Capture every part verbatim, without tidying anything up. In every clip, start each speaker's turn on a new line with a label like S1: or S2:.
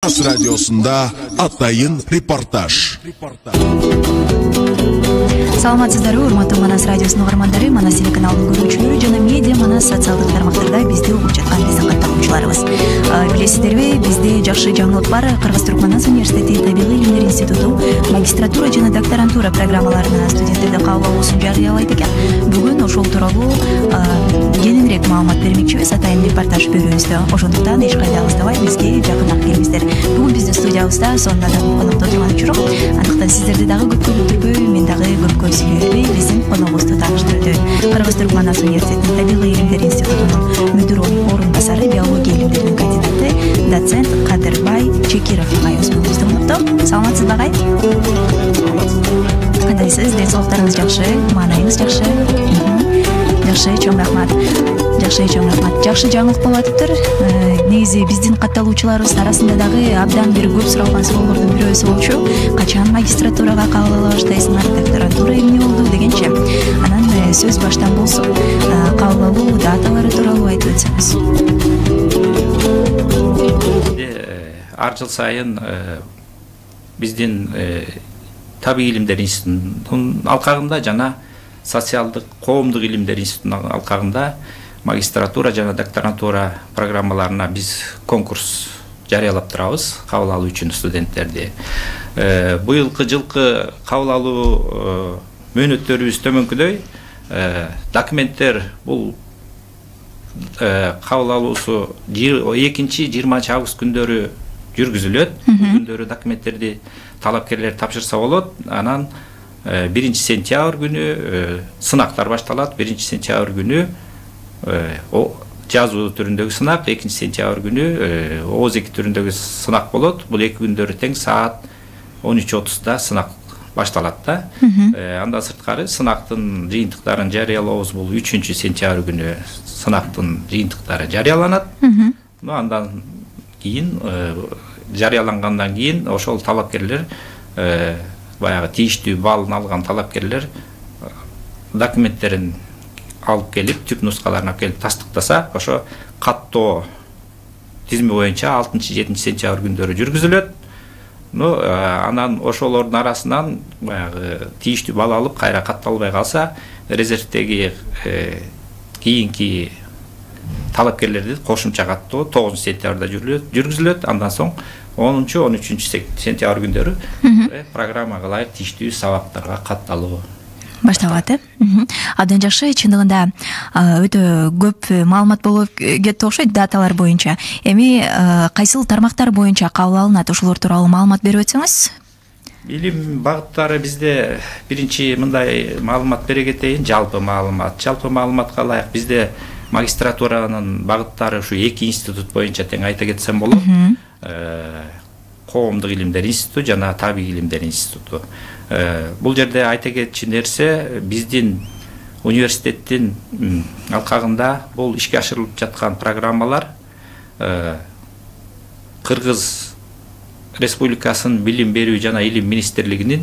S1: Манас радиосында атайын репортаж.
S2: Саламатсыздар, урматтуу Манас радиосунун угармандары, Манас телеканалынын көрүүчүлөрү жана медиа Манас социалдык тармактарда бизди угуп жаткан биздин катталуучуларыбыз. Билесиздерби, бизде жакшы жаңылык бар. Кыргыз-Түрк Манас университети Табигый илимдер институту магистратура жана докторантура программаларына студенттерди кабыл алуусун жарыялайт экен. Бүгүн ошол тууралуу кененирээк маалымат бермекчибиз, атайын репортаж берүүбүздө. Ошондуктан эч кайда алыстабай бизге жакыныраак келиңиздер. Бүгүн биздин студиябызда сонун адам конокто турган учурум. Андыктан сиздерди дагы көпкө күтүрбөй, мен дагы көпкө сүйлөбөй биздин коногубузду тааныштырып өтөйүн. Кыргыз-Түрк Манас университетинин Табигый илимдер институтунун мүдүрүнүн орун басары, биология илимдеринин кандидаты, доцент Кадырбай Чекиров агайыбыз бүгүн конокто. Саламатсызбы агай? Кандайсыз? Ден соолуктарыңыз жакшы, маанайыңыз жакшы? Жакшы, чоң рахмат. Жакшы, чоң рахмат. Жакшы жаңылык болуп атыптыр. Негизи биздин катталуучуларыбыз арасында дагы абдан бир көп суралган суроолордун бирөөсү болчу. Качан магистратурага кабыл ала баштайсыңар, докторантура эмне болду дегенче. Анан сөз баштан болсун, кабыл алуу даталары тууралуу айтып өтсөңүз.
S3: Ар жыл сайын биздин Табигый илимдер институтунун алкагында жана социалдык коомдук илимдер институтунун алкагында магистратура жана докторантура программаларына биз конкурс жарыялап турабыз, кабыл алуу үчүн студенттерди. Быйылкы жылкы кабыл алуу мөөнөттөрүбүз төмөнкүдөй. Документтер бул кабыл алуусу экинчи жыйырманчы август күндөрү жүргүзүлөт. Күндөрү документтерди талапкерлер тапшырса болот. Анан биринчи сентябрь күнү сынактар башталат. биринчи сентябрь күнү жазуу түрүндөгү сынак, экинчи сентябрь күнү ооз эки түрүндөгү сынак болот. Бул эки күндөрү тең саат он үч отузда сынак башталат да. Андан сырткары сынактын жыйынтыктарын жарыялообуз бул үчүнчү сентябрь күнү сынактын жыйынтыктары жарыяланат. Андан кийин жарыялангандан кийин ошол талапкерлер, баягы тийиштүү баллын алган талапкерлер документтерин алып келип, түп нускаларын алып келип тастыктаса, ошо каттоо тизими боюнча алтынчы жетинчи сентябрь күндөрү жүргүзүлөт. Ну, анан ошолордун арасынан баягы тийиштүү балл алып кайра катталбай калса, резервдеги кийинки талапкерлерди кошумча каттоо тогузунчу сентябрда жүргүзүлөт. Андан соң онунчу он үчүнчү сентябрь күндөрү программага ылайык тийиштүү сабактарга катталуу
S2: башталат. Абдан жакшы, чындыгында өтө көп маалымат болуп кетти окшойт даталар боюнча. Эми кайсыл тармактар боюнча кабыл алынат, ошолор тууралуу маалымат берип өтсөңүз?
S3: Илим багыттары бизде биринчи мындай маалымат бере кетейин, жалпы маалымат. Жалпы маалыматка ылайык бизде магистратуранын багыттары ушу эки институт боюнча тең айта кетсем болот. Коомдук илимдер институту жана Табигый илимдер институту. Бул жерде айта кетчү нерсе, биздин университеттин алкагында бул ишке ашырылып жаткан программалар Кыргыз Республикасынын билим берүү жана илим министрлигинин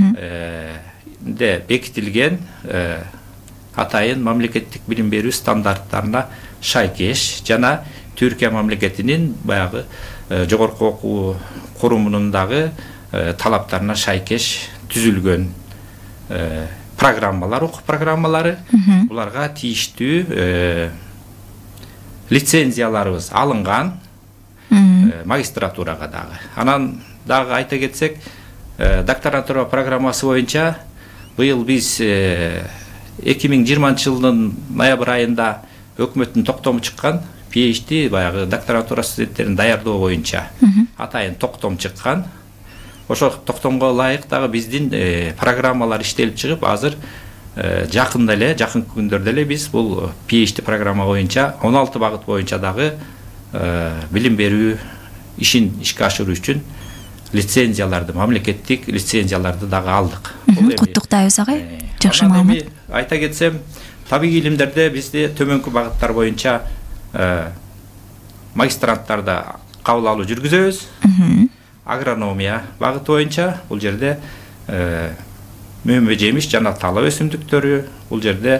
S3: де бекитилген атайын мамлекеттик билим берүү стандарттарына шайкеш жана Түркия мамлекетинин баягы жогорку окуу курумунун дагы талаптарына шайкеш түзүлгөн программалар, окуу программалары. Буларга тийиштүү лицензияларыбыз алынган магистратурага дагы. Анан дагы айта кетсек, докторантура программасы боюнча быйыл биз эки миң жыйырманчы жылдын ноябрь айында өкмөттүн токтому чыккан PhD баягы докторантура студенттерин даярдоо боюнча атайын токтом чыккан. Ошол токтомго ылайык дагы биздин программалар иштелип чыгып, азыр жакында эле, жакынкы күндөрдө эле биз бул PhD программа боюнча он алты багыт боюнча дагы билим берүү ишин ишке ашыруу үчүн лицензияларды, мамлекеттик лицензияларды дагы алдык.
S2: Куттуктайбыз агай. Жакшы маалымат.
S3: Айта кетсем, табигый илимдерде бизде төмөнкү багыттар боюнча магистранттарда кабыл алуу жүргүзөбүз. Агрономия багыты боюнча бул жерде мөмө жемиш жана талап өсүмдүктөрү, бул жерде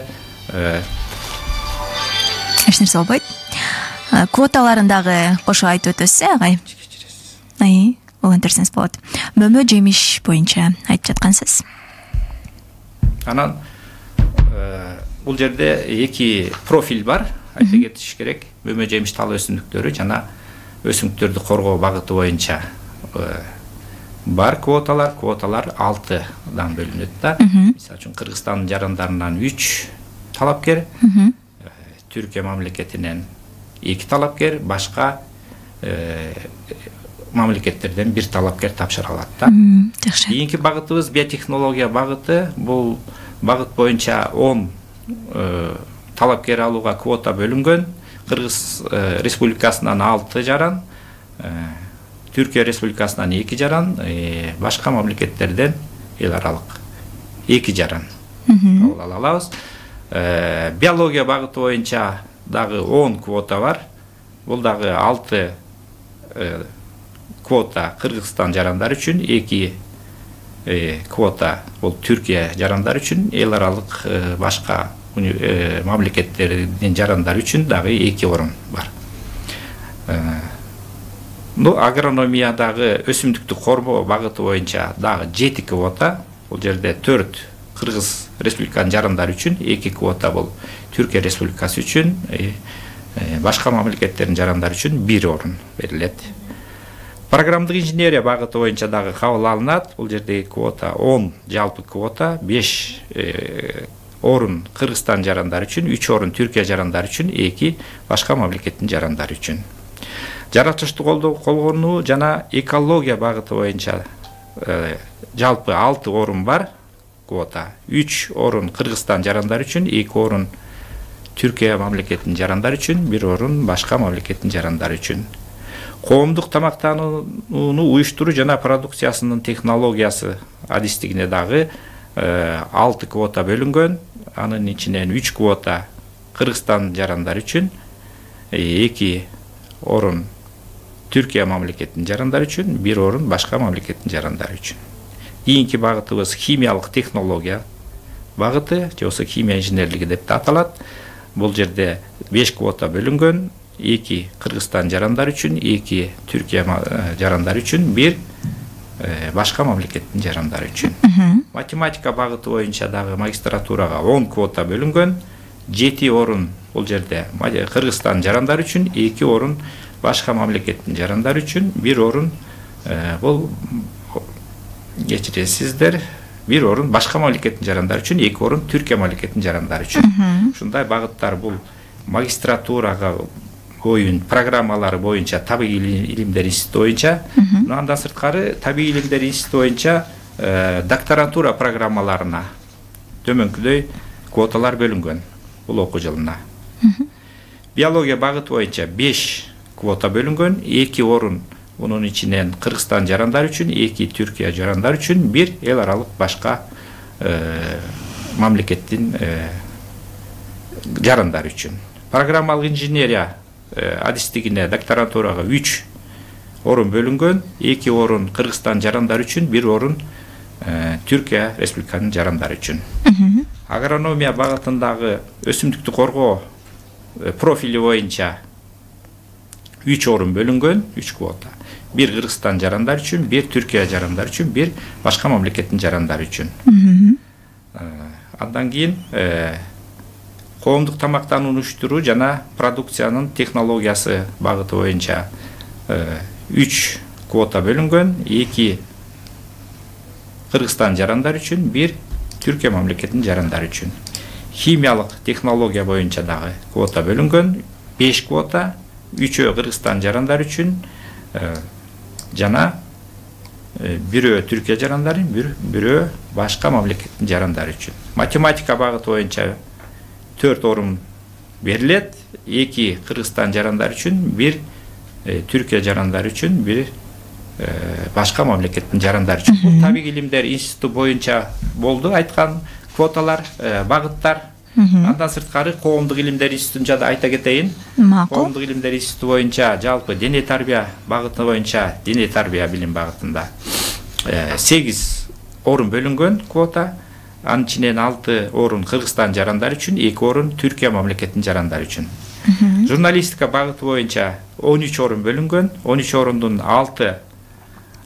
S2: эч нерсе болбойт. Квоталарын дагы кошо айтып өтөсүз, агай? Ай, улантырсыңыз болот. Мөмө жемиш боюнча айтып жаткансыз.
S3: Анан бул жерде эки профиль бар. Айта кетиш керек. Мөмө жемиш тал өсүмдүктөрү жана өсүмдүктөрдү коргоо багыты боюнча бар квоталар. Квоталар алтыдан бөлүнөт да. Мисалы үчүн Кыргызстандын жарандарынан үч талапкер, Түркия мамлекетинен эки талапкер, башка мамлекеттерден бир талапкер тапшыра алат да.
S2: Жакшы.
S3: Кийинки багытыбыз биотехнология багыты. Бул багыт боюнча он талапкер алууга квота бөлүнгөн. Кыргыз республикасынан алты жаран, Түркия республикасынан эки жаран, башка мамлекеттерден эл аралык эки жаран ала алабыз. Биология багыты боюнча дагы он квота бар. Бул дагы алты квота Кыргызстан жарандары үчүн, эки квота бул Түркия жарандары үчүн, эл аралык башка мамлекеттердин жарандары үчүн дагы эки орун бар. Ну, агрономиядагы өсүмдүктү коргоо багыты боюнча дагы жети квота. Бул жерде төрт Кыргыз республиканын жарандары үчүн, эки квота бул Түркия республикасы үчүн, башка мамлекеттердин жарандары үчүн бир орун берилет. Программдык инженерия багыты боюнча дагы кабыл алынат. Бул жердеги квота он жалпы квота, беш орун Кыргызстан жарандары үчүн, үч орун Түркия жарандары үчүн, эки башка мамлекеттин жарандары үчүн. Жаратылышты колгонуу жана экология багыты боюнча жалпы алты орун бар квота. үч орун Кыргызстан жарандары үчүн, эки орун Түркия мамлекеттин жарандары үчүн, бир орун башка мамлекеттин жарандары үчүн. Коомдук тамактанууну уюштуруу жана продукциясынын технологиясы адистигине дагы алты квота бөлүнгөн. Анын ичинен үч квота Кыргызстан жарандары үчүн, эки орун Түркия мамлекеттин жарандары үчүн, бир орун башка мамлекеттин жарандары үчүн. Кийинки багытыбыз химиялык технология багыты, же болбосо химия инженерлиги деп аталат. Бул жерде беш квота бөлүнгөн. эки Кыргызстан жарандары үчүн, эки Түркия жарандары үчүн, бир башка мамлекеттин жарандары үчүн. Математика багыты боюнча дагы магистратурага он квота бөлүнгөн. жети орун бул жерде Кыргызстан жарандары үчүн, эки орун башка мамлекеттин жарандары үчүн, бир орун бул кечиресиздер, бир орун башка мамлекеттин жарандары үчүн, эки орун Түркия мамлекеттин жарандары үчүн. Ушундай багыттар бул магистратурага боюн программалары боюнча табигый илимдер институту боюнча, андан сырткары табигый илимдер институту боюнча докторантура программаларына төмөнкүдөй квоталар бөлүнгөн бул окуу жылына. Биология багыты боюнча беш квота бөлүнгөн, эки орун мунун ичинен Кыргызстан жарандары үчүн, эки Түркия жарандары үчүн, бир эл аралык башка мамлекеттин жарандары үчүн. Программалык инженерия адистигине докторантурага үч орун бөлүнгөн, эки орун Кыргызстан жарандары үчүн, бир орун Түркия республиканын жарандары үчүн. Агрономия багытындагы өсүмдүктү коргоо профили боюнча үч орун бөлүнгөн, үч квота. бир Кыргызстан жарандары үчүн, бир Түркия жарандары үчүн, бир башка мамлекеттин жарандары үчүн. Андан кийин коомдук тамактанууну уюштуруу жана продукциянын технологиясы багыты боюнча үч квота бөлүнгөн, эки Кыргызстан жарандары үчүн, бир Түркия мамлекеттин жарандары үчүн. Химиялык технология боюнча дагы квота бөлүнгөн, беш квота, үчөө Кыргызстан жарандары үчүн жана бирөө Түркия жарандары, бирөө башка мамлекеттин жарандары үчүн. Математика багыты боюнча төрт орун берилет, эки Кыргызстан жарандары үчүн, бир Түркия жарандары үчүн, бир башка мамлекеттин жарандары үчүн. Бул табигый илимдер институту боюнча болду айткан квоталар, багыттар. Андан сырткары коомдук илимдер институтун да айта кетейин. Коомдук илимдер институту боюнча жалпы дене тарбия багыты боюнча, дене тарбия билим багытында сегиз орун бөлүнгөн квота. Анын ичинен алты орун Кыргызстан жарандары үчүн, эки орун Түркия мамлекеттин жарандары үчүн. Журналистика багыты боюнча он үч орун бөлүнгөн, он үч орундун алты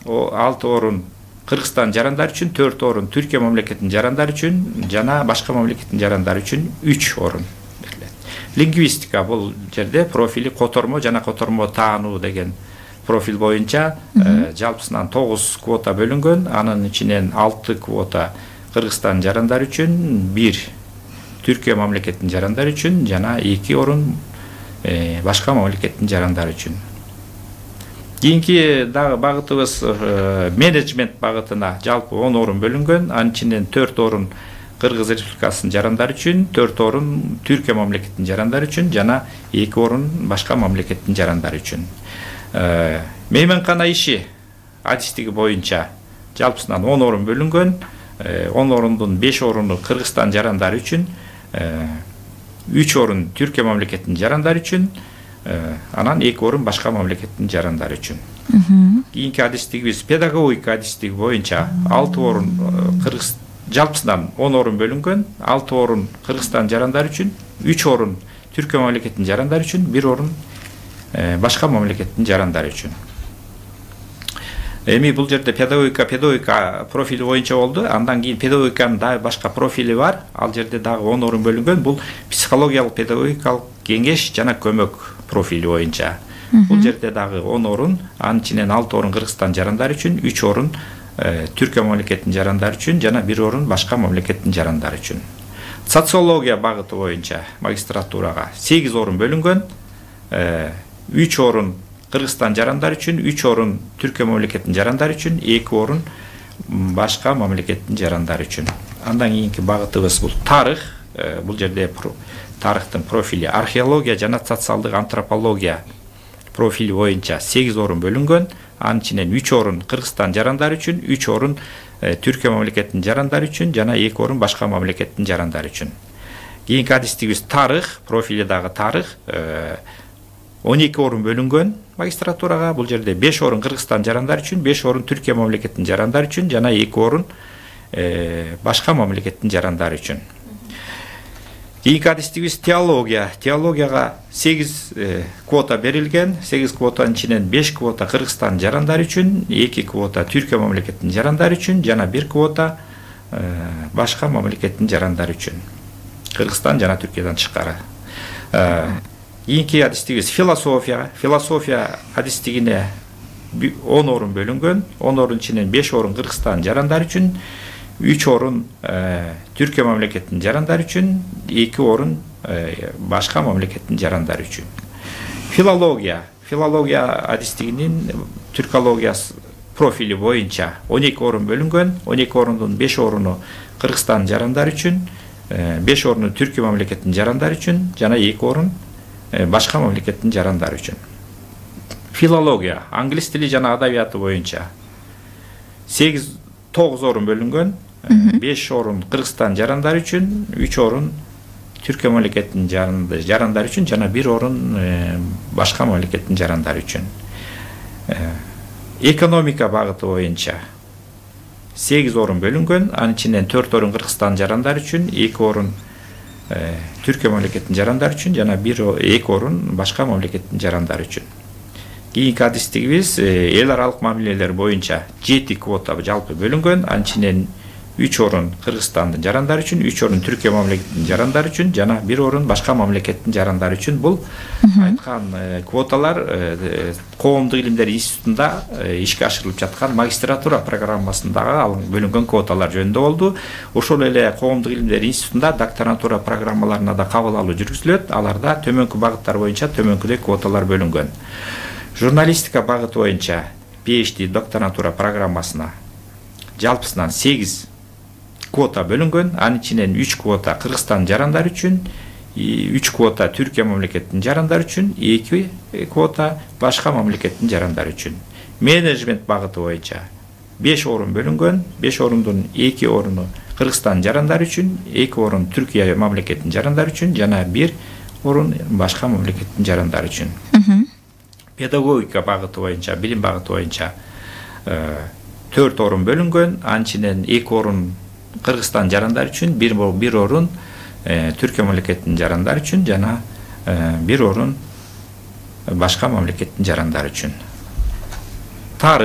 S3: алты орун Кыргызстан жарандары үчүн, төрт орун Түркия мамлекетинин жарандары үчүн жана башка мамлекеттин жарандары үчүн үч орун берилет. Лингвистика бул жерде профили котормо жана котормо таануу деген профиль боюнча жалпысынан тогуз квота бөлүнгөн. Анын ичинен алты квота Кыргызстан жарандары үчүн, бир Түркия мамлекетинин жарандары үчүн жана эки орун башка мамлекеттин жарандары үчүн. Кийинки дагы багытыбыз менеджмент багытына жалпы он орун бөлүнгөн. Анын ичинен төрт орун Кыргыз Республикасынын жарандары үчүн, төрт орун Түркия мамлекетинин жарандары үчүн жана эки орун башка мамлекеттин жарандары үчүн. Мейманкана иши адистиги боюнча жалпысынан он орун бөлүнгөн. он орундун беш оруну Кыргызстан жарандары үчүн, үч орун Түркия мамлекетинин жарандары үчүн, анан эки орун башка мамлекеттин жарандары үчүн. Кийинки адистигибиз педагогика адистиги боюнча алты орун Кыргыз жалпысынан он орун бөлүнгөн. алты орун Кыргызстан жарандары үчүн, үч орун Түркия мамлекетинин жарандары үчүн, бир орун башка мамлекеттин жарандары үчүн. Эми бул жерде педагогика педагогика профили боюнча болду. Андан кийин педагогиканын дагы башка профили бар. Ал жерде дагы он орун бөлүнгөн. Бул психологиялык педагогикалык кеңеш жана көмөк профили боюнча. Бул жерде дагы он орун, анын ичинен алты орун Кыргызстан жарандары үчүн, үч орун Түркия мамлекетинин жарандары үчүн жана бир орун башка мамлекеттин жарандары үчүн. Социология багыты боюнча магистратурага сегиз орун бөлүнгөн. үч орун Кыргызстан жарандары үчүн, үч орун Түркия мамлекетинин жарандары үчүн, эки орун башка мамлекеттин жарандары үчүн. Андан кийинки багытыбыз бул тарых. Бул жерде тарыхтын профили археология жана социалдык антропология профили боюнча сегиз орун бөлүнгөн. Анын ичинен үч орун Кыргызстан жарандары үчүн, үч орун Түркия мамлекетинин жарандары үчүн жана эки орун башка мамлекеттин жарандары үчүн. Кийинки адистигибиз тарых, профили дагы тарых. он эки орун бөлүнгөн магистратурага. Бул жерде беш орун Кыргызстан жарандары үчүн, беш орун Түркия мамлекетинин жарандары үчүн жана эки орун башка мамлекеттин жарандары үчүн. Кийинки адистигибиз теология. Теологияга сегиз квота берилген. сегиз квотанын ичинен беш квота Кыргызстан жарандары үчүн, эки квота Түркия мамлекетинин жарандары үчүн жана бир квота башка мамлекеттин жарандары үчүн. Кыргызстан жана Түркиядан тышкары. Кийинки адистигибиз философия. Философия адистигине он орун бөлүнгөн. он орун ичинен беш орун Кыргызстан жарандары үчүн, үч орун Түркия мамлекетинин жарандары үчүн, эки орун башка мамлекеттин жарандары үчүн. Филология. Филология адистигинин түркология профили боюнча он эки орун бөлүнгөн. он эки орундун беш оруну Кыргызстан жарандары үчүн, беш оруну Түркия мамлекетинин жарандары үчүн жана эки орун башка мамлекеттин жарандары үчүн. Филология, англис тили жана адабияты боюнча сегиз тогуз орун бөлүнгөн. беш орун Кыргызстан жарандары үчүн, үч орун Түркия мамлекетинин жарандары үчүн жана бир орун башка мамлекеттин жарандары үчүн. Экономика багыты боюнча сегиз орун бөлүнгөн. Анын ичинен төрт орун Кыргызстан жарандары үчүн, эки орун Түркия мамлекетинин жарандары үчүн жана бир эки орун башка мамлекеттин жарандары үчүн. Кийинки адистигибиз эл аралык мамилелер боюнча жети квота жалпы бөлүнгөн. Анын ичинен үч орун Кыргызстандын жарандары үчүн, үч орун Түркия мамлекетинин жарандары үчүн жана бир орун башка мамлекеттин жарандары үчүн. Бул айткан квоталар Коомдук илимдер институтунда ишке ашырылып жаткан магистратура программасындагы бөлүнгөн квоталар жөнүндө болду. Ошол эле Коомдук илимдер институтунда докторантура программаларына да кабыл алуу жүргүзүлөт. Аларда төмөнкү багыттар боюнча төмөнкүдөй квоталар бөлүнгөн. Журналистика багыты боюнча PhD докторантура программасына жалпысынан сегиз квота бөлүнгөн. Анын ичинен үч квота Кыргызстан жарандары үчүн, үч квота Түркия мамлекетинин жарандары үчүн, эки квота башка мамлекеттин жарандары үчүн. Менеджмент багыты боюнча беш орун бөлүнгөн. беш орундун эки оруну Кыргызстан жарандары үчүн, эки орун Түркия мамлекетинин жарандары үчүн жана бир орун башка мамлекеттин жарандары үчүн. Педагогика багыты боюнча, билим багыты боюнча төрт орун бөлүнгөн. Анын ичинен эки орун Кыргызстан жарандары үчүн, бир бир орун Түркия мамлекетинин жарандары үчүн жана бир орун башка мамлекеттин жарандары үчүн. Тарых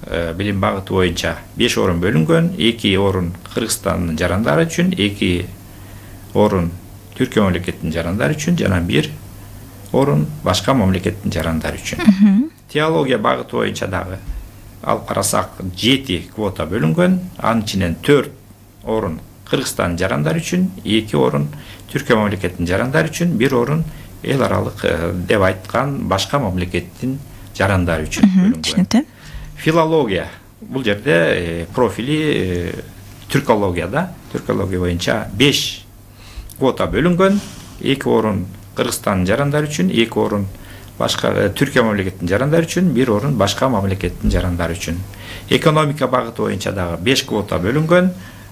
S3: билим багыты боюнча беш орун бөлүнгөн. эки орун Кыргызстандын жарандары үчүн, эки орун Түркия мамлекетинин жарандары үчүн жана бир орун башка мамлекеттин жарандары үчүн. Теология багыты боюнча дагы алып карасак жети квота бөлүнгөн. Анын ичинен төрт орун Кыргызстандын жарандары үчүн, эки орун Түркия мамлекетинин жарандары үчүн, бир орун эл аралык деп айткан башка мамлекеттин жарандары үчүн бөлүнгөн. Филология бул жерде профили түркологияда, түркология боюнча беш квота бөлүнгөн. эки орун Кыргызстандын жарандары үчүн, эки орун башка Түркия мамлекетинин жарандары үчүн, бир орун башка мамлекеттин жарандары үчүн. Экономика багыты боюнча дагы беш квота бөлүнгөн.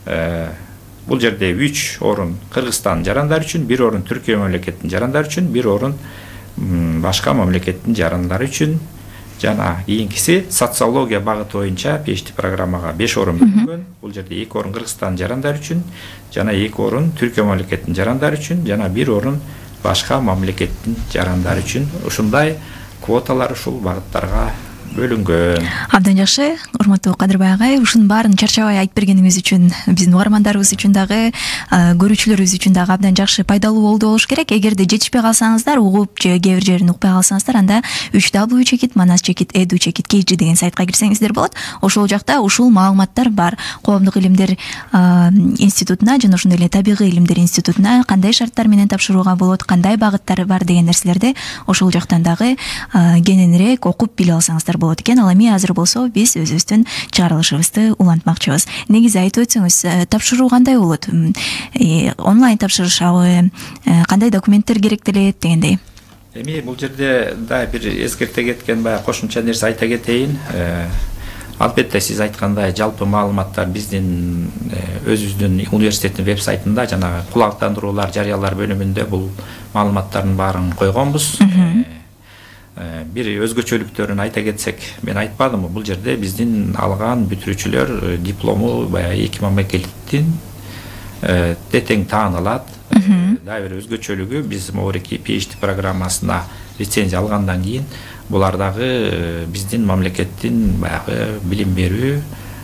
S3: Бул жерде үч орун Кыргызстандын жарандары үчүн, бир орун Түркия мамлекетинин жарандары үчүн, бир орун башка мамлекеттин жарандары үчүн. Жана кийинкиси социология багыты боюнча пи эйч ди программага беш орун бөлүнгөн. Бул жерде эки орун Кыргызстандын жарандары үчүн, жана эки орун Түркия мамлекетинин жарандары үчүн, жана бир орун башка мамлекеттин жарандары үчүн. Ушундай квоталар ушул багыттарга бөлүнгөн.
S2: Абдан жакшы, урматтуу Кадырбай агай, ушунун баарын чарчабай айтып бергениңиз үчүн биздин угармандарыбыз үчүн дагы, көрүүчүлөрүбүз үчүн дагы абдан жакшы, пайдалуу болду болуш керек. Эгерде жетишпей калсаңыздар, угуп же кээ бир жерин укпай калсаңыздар, анда үч дабл чекит манас чекит эду чекит кей жи деген сайтка кирсеңиздер болот. Ошол жакта ушул маалыматтар бар. Коомдук илимдер институтуна жана ошондой эле табигый илимдер институтуна кандай шарттар менен тапшырууга болот, кандай багыттары бар деген нерселерди ошол жактан дагы кененирээк окуп билип алсаңыздар болот экен. Ал эми азыр болсо биз өзүбүздүн чыгарылышыбызды улантмакчыбыз. Негизи айтып өтсөңүз, тапшыруу кандай болот? Онлайн тапшырышабы, кандай документтер керектелет дегендей?
S3: Эми бул жерде да бир эскерте кеткен баягы кошумча нерсе айта кетейин. Албетте сиз айткандай жалпы маалыматтар биздин өзүбүздүн университеттин веб-сайтында жана кулактандыруулар, жарыялар бөлүмүндө бул маалыматтардын баарын койгонбуз. Бир өзгөчөлүктөрүн айта кетсек, мен айтпадымбы, бул жерде биздин алган бүтүрүүчүлөр диплому баягы эки мамлекеттин тең таанылат. Дагы бир өзгөчөлүгү биз могуреки пи эйч ди программасына лицензия алгандан кийин булар дагы биздин мамлекеттин баягы билим берүү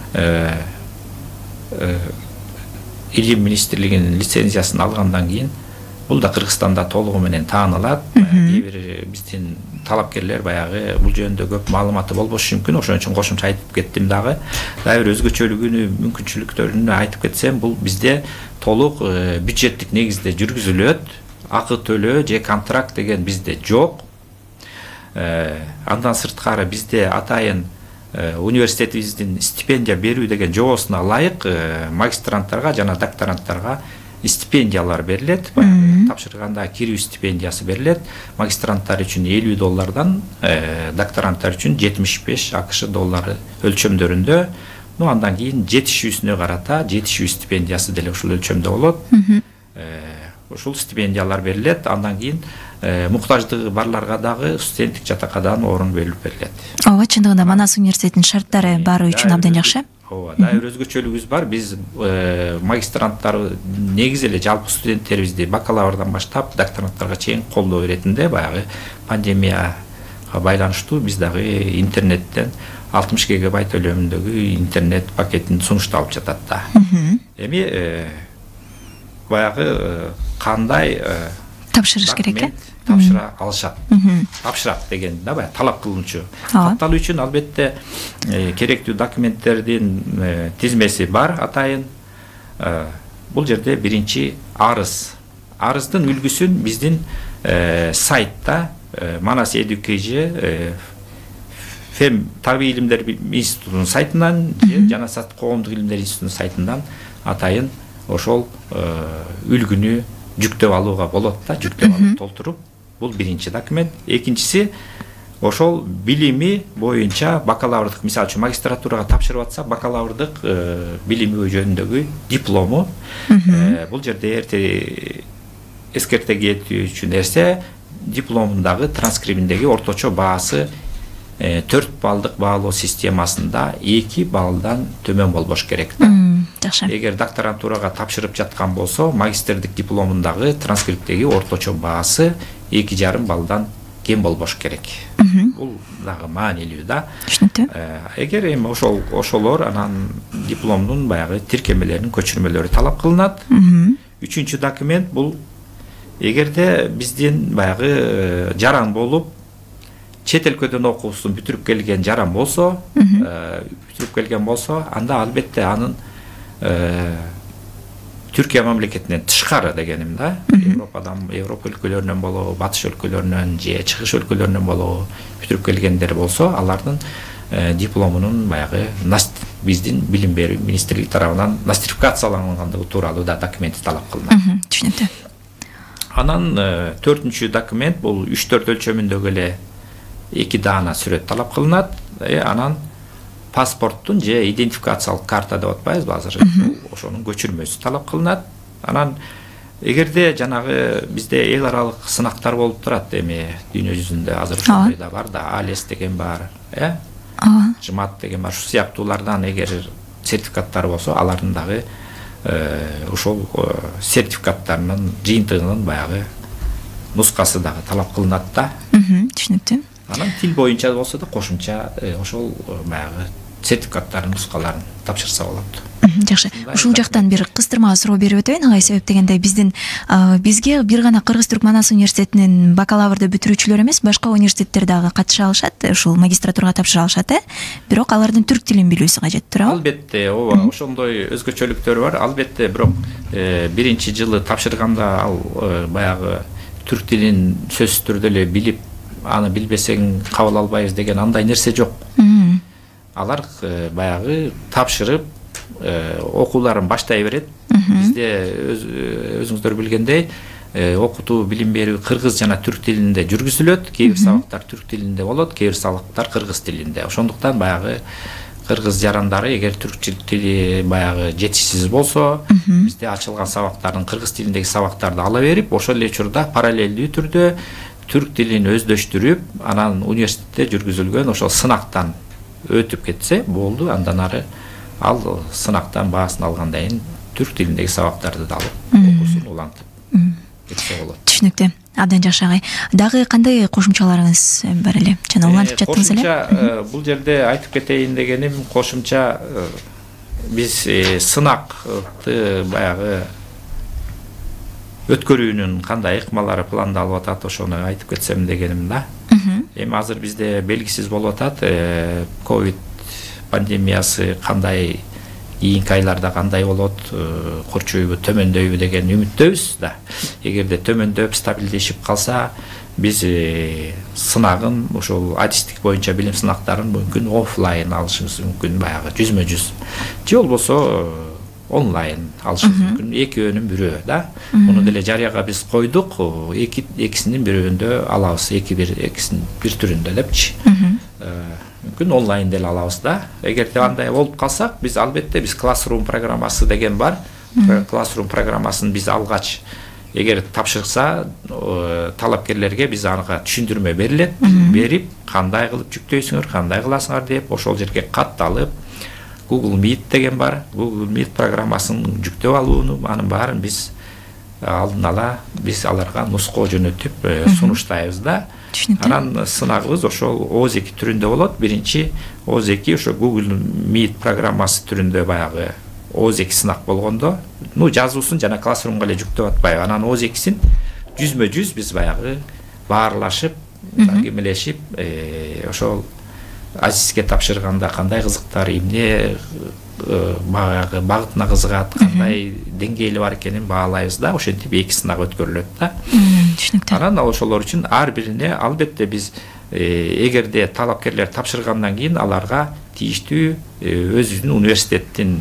S3: илим министрлигинин лицензиясын алгандан кийин бул да Кыргызстанда толугу менен таанылат. Кээ бир биздин талапкерлер баягы бул жөнүндө көп маалыматы болбошу мүмкүн. Ошон үчүн кошумча айтып кеттим дагы. Дагы бир өзгөчөлүгүнү, мүмкүнчүлүктөрүн айтып кетсем, бул бизде толук бюджеттик негизде жүргүзүлөт. Акы төлөө же контракт деген бизде жок. Андан сырткары бизде атайын университетибиздин стипендия берүү деген жобосуна ылайык магистранттарга жана докторанттарга стипендиялар берилет. Тапшырганда кирүү стипендиясы берилет. Магистранттар үчүн элүү доллардан, докторанттар үчүн жетимиш беш акш доллары өлчөмдөрүндө. Ну андан кийин жетишүүсүнө карата жетишүү стипендиясы деле ушул өлчөмдө болот. Ушул стипендиялар берилет. Андан кийин муктаждыгы барларга дагы студенттик жатакадан орун бөлүп берилет.
S2: Ооба, чындыгында Манас университетинин шарттары баары үчүн абдан жакшы.
S3: Ооба, дагы бир өзгөчөлүгүбүз бар. Биз магистранттар негизи эле жалпы студенттерибизди бакалаврдан баштап докторанттарга чейин колдоо иретинде баягы пандемияга байланыштуу биз дагы интернеттен алтымыш гигабайт көлөмүндөгү интернет пакетин сунушталып жатат да. Эми баягы кандай
S2: тапшырыш керек э?
S3: Тапшыра алышат. Тапшырат деген да баягы талап кылынчу. Катталуу үчүн албетте керектүү документтердин тизмеси бар атайын. Бул жерде биринчи арыз. Арыздын үлгүсүн биздин сайтта Манас Education Фем табий илимдер институтунун сайтынан жана коомдук илимдер институтунун сайтынан атайын ошол үлгүнү жүктөп алууга болот да, жүктөп алып толтуруп. Бул биринчи документ. Экинчиси ошол билими боюнча бакалаврдык, мисалы үчүн магистратурага тапшырып атса, бакалаврдык билими жөнүндөгү диплому. Бул жерде эрте эскерте кетүү үчүн нерсе, дипломундагы транскрибиндеги орточо баасы төрт балдык баалоо системасында эки балдан төмөн болбош керек да. Эгер докторантурага тапшырып жаткан болсо, магистрдик дипломундагы транскриптеги орточо баасы эки жарым балдан кем болбош керек. Бул дагы маанилүү да.
S2: Түшүнүктүү.
S3: Эгер эми ошол ошолор анан дипломдун баягы тиркемелеринин көчүрмөлөрү талап кылынат. Үчүнчү документ бул эгерде биздин баягы жаран болуп чет өлкөдөн окуусун бүтүрүп келген жаран болсо, бүтүрүп келген болсо, анда албетте анын Түркия мамлекетинен тышкары дегеним да, Европадан, Европа өлкөлөрүнөн болобу, батыш өлкөлөрүнөн же чыгыш өлкөлөрүнөн болобу бүтүрүп келгендер болсо, алардын дипломунун баягы биздин билим берүү министрлиги тарабынан нострификациялангандыгы тууралуу да документ талап кылынат.
S2: Түшүнүктүү.
S3: Анан төртүнчү документ бул үч төрт өлчөмүндөгү эле эки даана сүрөт талап кылынат. Анан паспорттун же идентификациялык карта деп атпайбызбы азыр, ошонун көчүрмөсү талап кылынат. Анан эгерде жанагы бизде эл аралык сынактар болуп турат, эми дүйнө жүзүндө азыр ошондой да бар да, АЛЕС деген бар, э? Жмат деген бар. Ушул сыяктуулардан эгер сертификаттар болсо, алардын дагы ошол сертификаттарынын жыйынтыгынын баягы нускасы дагы талап кылынат да.
S2: Түшүнүктүү.
S3: Анан тил боюнча болсо да кошумча ошол баягы сертификаттарын нускаларын тапшырса болот.
S2: Жакшы. Ушул жактан бир кыстырма суроо берип өтөйүн. Агай, себеп дегенде биздин бизге бир гана Кыргыз-Түрк Манас университетинин бакалаврды бүтүрүүчүлөрү эмес, башка университеттер дагы катыша алышат, ушул магистратурага тапшыра алышат, э? Бирок алардын түрк тилин билүүсү кажет, туурабы?
S3: Албетте, ооба, ошондой өзгөчөлүктөр бар. Албетте, бирок биринчи жылы тапшырганда ал баягы түрк тилин сөзсүз түрдө эле билип, аны билбесең кабыл албайбыз деген андай нерсе жок. Алар баягы тапшырып окууларын баштай берет. Бизде өзүңүздөр билгендей окутуу, билим берүү кыргыз жана түрк тилинде жүргүзүлөт. Кээ бир сабактар түрк тилинде болот, кээ бир сабактар кыргыз тилинде. Ошондуктан баягы кыргыз жарандары эгер түрк тили баягы жетишсиз болсо, бизде ачылган сабактардын кыргыз тилиндеги сабактарды ала берип, ошол эле учурда параллелдүү түрдө түрк тилин өздөштүрүп, анан университетте жүргүзүлгөн ошол сынактан өтүп кетсе болду. Андан ары ал сынактан баасын алгандан кийин түрк тилиндеги сабактарды да алып окуусун улантып кетсе болот.
S2: Түшүнүктүү. Абдан жакшы агай. Дагы кандай кошумчаларыңыз бар эле? Жана улантып жаттыңыз эле?
S3: Кошумча бул жерде айтып кетейин дегеним, кошумча биз сынакты баягы өткөрүүнүн кандай ыкмалары пландалып атат, ошону айтып кетсем дегеним да. Эми азыр бизде белгисиз болуп атат, ковид пандемиясы кандай, кийинки айларда кандай болот, курчуйбу, төмөндөйбү деген үмүттөбүз да. Эгерде төмөндөп, стабилдешип калса, биз сынагын, ошол адистик боюнча билим сынактарын мүмкүн офлайн алышыбыз мүмкүн, баягы жүзмө жүз. Же болбосо онлайн алышыбыз мүмкүн, экөөнүн бирөө да. Муну деле жарыяга биз койдук, эки экисинин бирөөндө алабыз, эки бир экисинин бир түрүндө депчи. Мүмкүн онлайн деле алабыз да. Эгерде андай болуп калсак, биз албетте биз Classroom программасы деген бар. Classroom программасын биз алгач эгер тапшырса, талапкерлерге биз ага түшүндүрмө берилет, берип, кандай кылып жүктөйсүңөр, кандай кыласыңар деп, ошол жерге катталып, Google Meet деген бар. Google Meet программасын жүктөп алууну, анын баарын биз алдын ала биз аларга нускоо жөнөтүп сунуштайбыз да. Анан сынагыбыз ошол о эки түрүндө болот. Биринчи о эки ошо Google Meet программасы түрүндө баягы о эки сынак болгондо, ну жазуусун жана Classroomга эле жүктөп атпайбы. Анан о экисин жүзмө жүз биз баягы баарлашып, әңгимелешип, ошол азиске тапшырганда кандай кызыктар, эмне баягы багытына кызыгат, кандай деңгээли бар экенин баалайбыз да. Ошентип эки сынак өткөрүлөт да.
S2: Түшүнүктүү.
S3: Анан ошолор үчүн ар бирине албетте биз эгерде талапкерлер тапшыргандан кийин аларга тийиштүү өзүнүн университеттин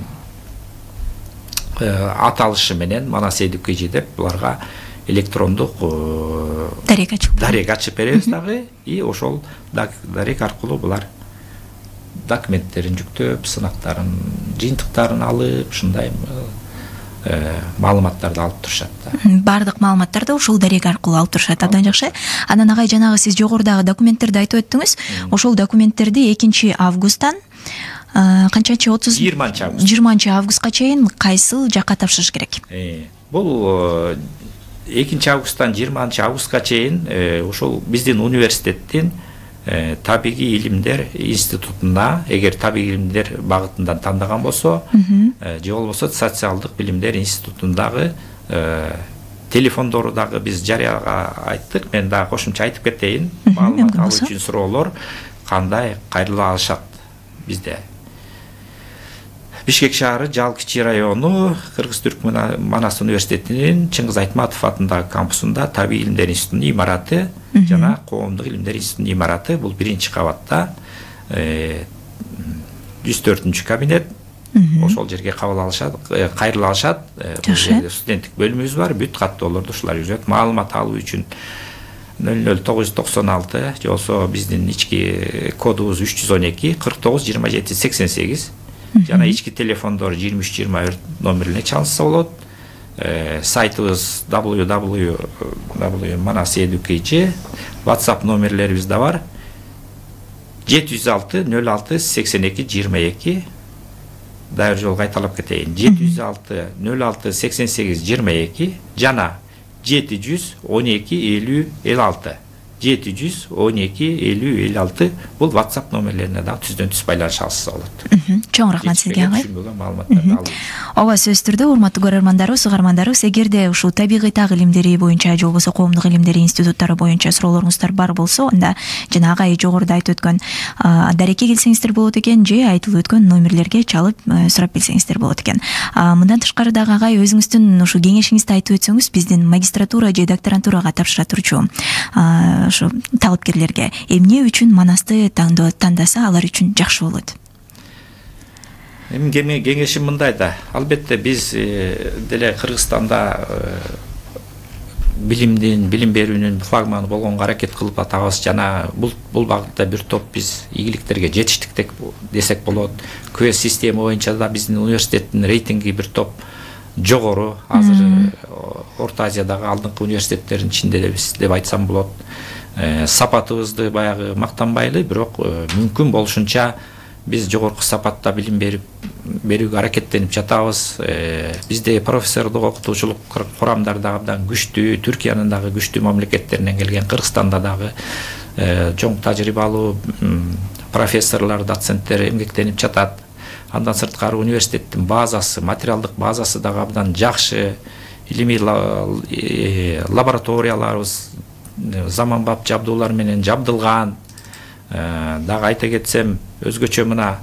S3: аталышы менен Манас Education деп буларга электрондук
S2: дарек ачып
S3: дарек ачып беребиз дагы. И ошол дарек аркылуу булар документтерин жүктөп, сынактарын, жыйынтыктарын алып, ушундай маалыматтарды алып турушат да.
S2: Бардык маалыматтарды ушул дарек аркылуу алып турушат. Абдан жакшы. Анан агай, жанагы сиз жогорудагы документтерди айтып өттүңүз. Ошол документтерди экинчи августтан канчанчы отуз
S3: жыйырманчы август
S2: жыйырманчы августка чейин кайсыл жакка тапшырыш керек?
S3: Бул экинчи августтан жыйырманчы августка чейин ошол биздин университеттин табигый илимдер институтуна эгер табигый илимдер багытынан тандаган болсо же болбосо социалдык билимдер институтундагы телефондору дагы биз жарыяга айттык. Мен дагы кошумча айтып кетейин. Маалымат алуу үчүн суроолор кандай кайрыла алышат бизде. Бишкек шаары Жалкычы району Кыргыз-Түрк Манас университетинин Чыңгыз Айтматов атындагы кампусунда табигый илимдер институтунун имараты жана коомдук илимдер институтунун имараты. Бул биринчи кабатта жүз төртүнчү кабинет. Ошол жерге кабыл алышат, кайрыла алышат. Студенттик бөлүмүбүз бар, бүт каттоолорду ушулар жүрөт. Маалымат алуу үчүн нөл нөл тогуз жүз токсон алты же болбосо биздин ички кодубуз үч жүз он эки кырк тогуз жыйырма жети сексен сегиз. Жана ички телефондор жыйырма үч жыйырма төрт номерине чалышса болот. Сайтыбыз дабл ю дабл ю дабл ю Manas Education. WhatsApp номерлерибиз да бар. жети жүз алты нөл алты сексен эки жыйырма эки. Дайыр жол кайталап кетейин. жети жүз алты нөл алты сексен сегиз жыйырма эки жана жети жүз он эки элүү элүү алты. жети жүз он эки элүү элүү алты бул WhatsApp номерлерине да түздөн түз байланыша алса болот.
S2: Чоң рахмат сизге агай. Ооба, сөзсүз түрдө урматтуу көрөрмандарыбыз, угармандарыбыз, эгерде ушул табигый так илимдери боюнча же болбосо коомдук илимдери институттары боюнча суроолоруңуздар бар болсо, анда жана агай жогоруда айтып өткөн дарекке келсеңиздер болот экен, же айтылып өткөн номерлерге чалып сурап билсеңиздер болот экен. Мындан тышкары дагы агай өзүңүздүн ушу кеңешиңизди айтып өтсөңүз, биздин магистратура же докторантурага тапшыра турчу ошо талапкерлерге эмне үчүн Манасты тандаса алар үчүн жакшы болот?
S3: Эми кеңешим мындай да. Албетте биз деле Кыргызстанда билимдин, билим берүүнүн флагманы болгонго аракет кылып атабыз. Жана бул бул багытта бир топ биз ийгиликтерге жетиштик десек болот. Квест система боюнча да биздин университеттин рейтинги бир топ жогору. Азыр Орто Азиядагы алдыңкы университеттердин ичинде деп айтсам болот. Сапатыбызды баягы мактанбайлы, бирок мүмкүн болушунча биз жогорку сапатта билим берип берүүгө аракеттенип жатабыз. Бизде профессордук окутуучулук курамдар дагы абдан күчтүү, Түркиянын дагы күчтүү мамлекеттеринен келген, Кыргызстанда дагы чоң тажрыйбалуу профессорлор, доценттер эмгектенип жатат. Андан сырткары университеттин базасы, материалдык базасы дагы абдан жакшы, илимий лабораторияларыбыз заманбап жабдуулар менен жабдылган. Дагы айта кетсем, өзгөчө мына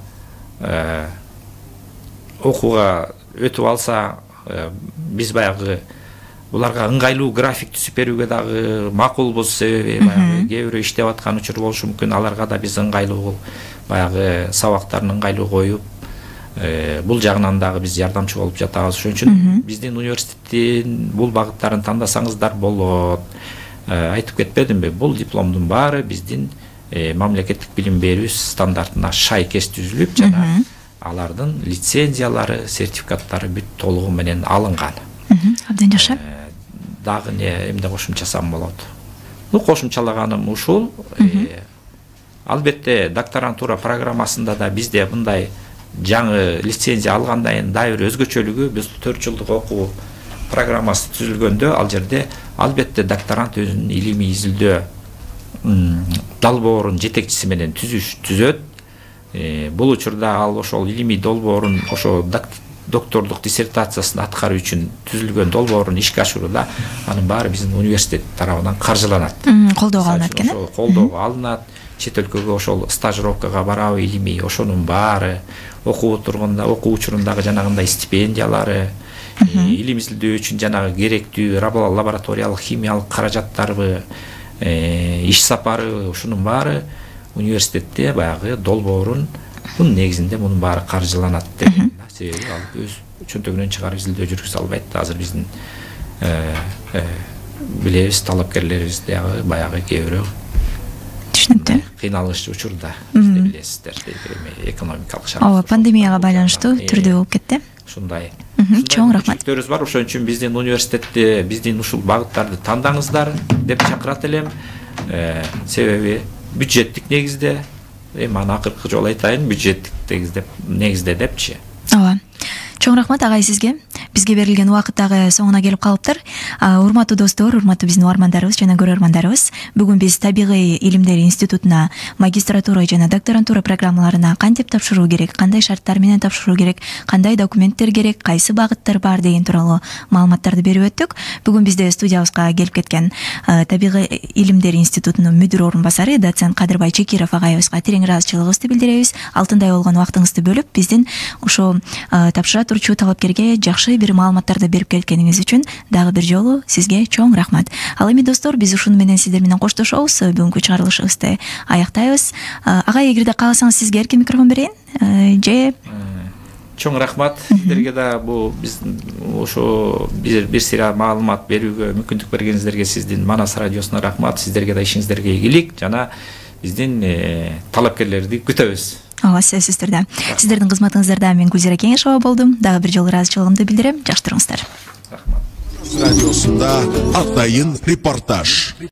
S3: окууга өтүп алса, биз баягы буларга ыңгайлуу график түзүп берүүгө дагы макулбуз. Себеби баягы кээ бирөө иштеп аткан учур болушу мүмкүн, аларга да биз ыңгайлуу баягы сабактарын ыңгайлуу коюп, бул жагынан дагы биз жардамчы болуп жатабыз. Ошон үчүн биздин университеттин бул багыттарын тандасаңыздар болот. Айтып кетпедимби, бул дипломдун баары биздин мамлекеттик билим берүү стандартына шайкес түзүлүп, жана алардын лицензиялары, сертификаттары бүт толугу менен алынган.
S2: Абдан жакшы.
S3: Дагы не эмне кошумчасам болот? Ну, кошумчалаганым ушул. Албетте докторантура программасында да бизде мындай жаңы лицензия алгандан кийин дайыр өзгөчөлүгү, биз төрт жылдык окуу программасы түзүлгөндө, ал жерде албетте докторант өзүнүн илимий изилдөө долбоорун жетекчиси менен түзөт. Бул учурда ал ошол илимий долбоорун, ошо доктордук диссертациясын аткаруу үчүн түзүлгөн долбоорун ишке ашырууда анын баары биздин университет тарабынан каржыланат.
S2: Колдоого алынат экен.
S3: Колдоого алынат. Чет өлкөгө ошол стажировкага барабы, илимий ошонун баары, окуу турганда, окуу учурундагы жанагындай стипендиялары, илим изилдөө үчүн жанагы керектүү лабораториялык химиялык каражаттарбы, иш сапары, ушунун баары университетте баягы долбоорун бунун негизинде мунун баары каржыланат деген. Себеби ал өз чөнтөгүнөн чыгарып изилдөө жүргүзө албайт. Азыр биздин билебиз, талапкерлерибиз дагы баягы кээ бирөө
S2: түшүнүктүү
S3: кыйналыш учурда, бизде билесиздер, экономикалык шарт.
S2: Ооба, пандемияга байланыштуу түрдө болуп кетти.
S3: Ушундай.
S2: Чоң рахмат.
S3: Чөктөрүбүз бар, ошон үчүн биздин университетте биздин ушул багыттарды тандаңыздар деп чакырат элем. Себеби бюджеттик негизде, эми аны акыркы жолу айтайын, бюджеттик негизде негизде депчи.
S2: Ооба. Чоң рахмат агай сизге. бизге берилген убакыт дагы соңуна келип калыптыр. Урматтуу достор, урматтуу биздин угармандарыбыз жана көрөрмандарыбыз, бүгүн биз табигый илимдер институтуна магистратура жана докторантура программаларына кантип тапшыруу керек, кандай шарттар менен тапшыруу керек, кандай документтер керек, кайсы багыттар бар деген тууралуу маалыматтарды берип өттүк. Бүгүн бизде студиябызга келип кеткен табигый илимдер институтунун мүдүр орун басары доцент Кадырбай Чекиров агайыбызга терең ыраазычылыгыбызды билдиребиз. Алтындай болгон убактыңызды бөлүп, биздин ошо тапшыра турчу талапкерге жакшы бир маалыматтарды берип келгениңиз үчүн дагы бир жолу сизге чоң рахмат. Ал эми достор, биз ушуну менен сиздер менен коштошобуз. Бүгүнкү чыгарылышыбызды аяктайбыз. Агай, эгерде кааласаңыз, сизге эркин микрофон берейин. Же
S3: чоң рахмат сиздерге да бул биздин ошо бир бир сыйра маалымат берүүгө мүмкүндүк бергениңиздерге сиздин Манас радиосуна рахмат. Сиздерге да ишиңиздерге ийгилик жана биздин талапкерлерди күтөбүз.
S2: Ооба, сөзсүз түрдө. Сиздердин кызматыңыздарда мен Гүлзира Кеңешова болдум. Дагы бир жолу ыраазычылыгымды билдирем. Жакшы туруңуздар.
S3: Рахмат.
S1: Радиосында атайын репортаж.